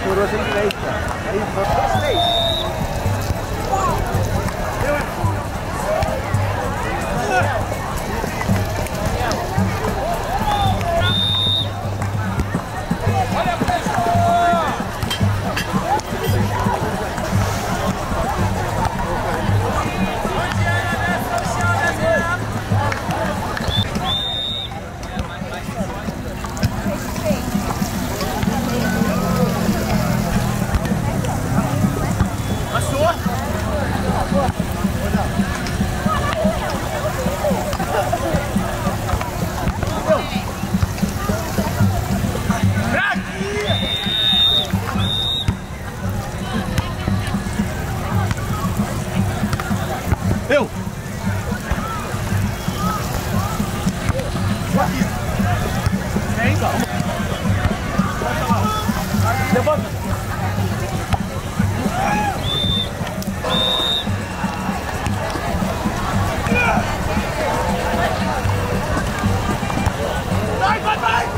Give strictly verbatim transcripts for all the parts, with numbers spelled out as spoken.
Demorou sem três, cara. Aí, só três. Eu! Vem, calma. Levanta. Vai, vai, vai!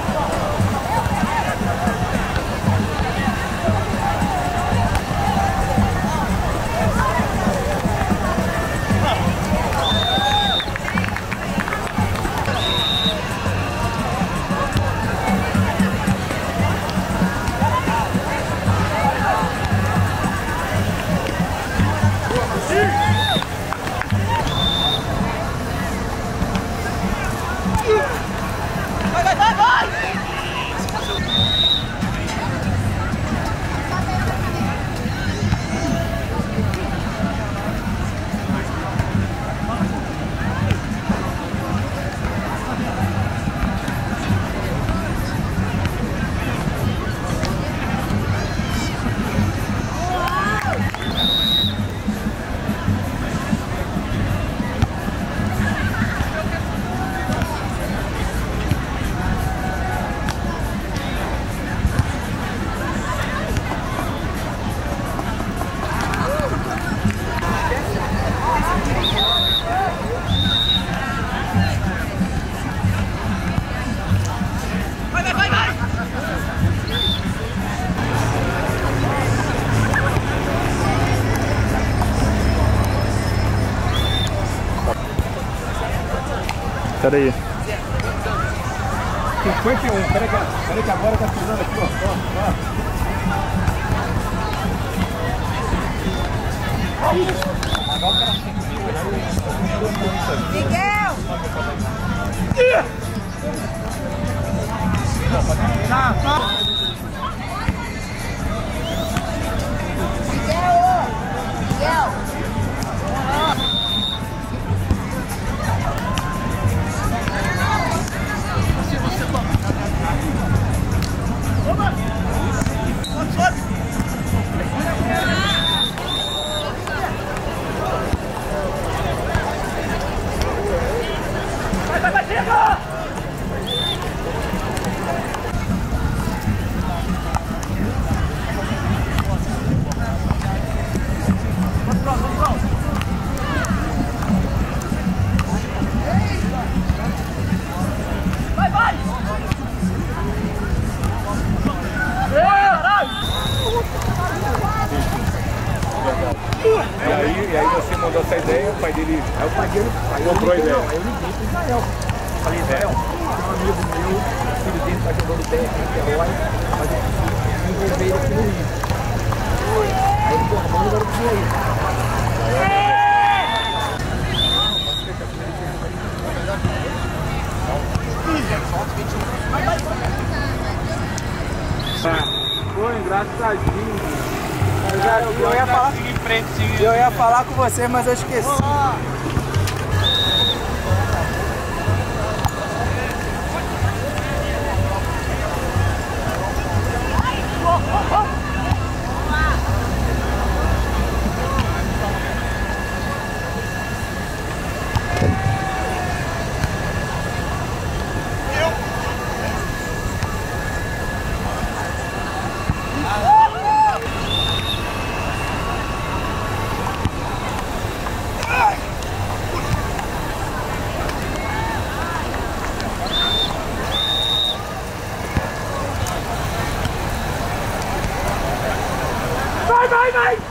Vai, vai, vai, vai! Pera aí. cinquenta e um, peraí que, peraí que agora tá filmando aqui, ó. Ó, ó. Agora o cara Miguel! Tá, tá. Miguel! Miguel! Vai, vai, vai, chega! Vamos pronto, vamos pronto! Vai, vai! E aí, e aí você mandou essa ideia, o pai dele. Aí o pai dele comprou a ideia. Aí eu liguei pro Israel. Falei, Israel, tem um amigo meu, o filho dele tá jogando bem aqui em Niterói, mas eu preciso envolver ele aqui no Rio. Aí ele falou, manda agora pro aí. Foi engraçadinho. Eu, já, eu, ia falar, eu ia falar com você, mas eu esqueci. vai, vai!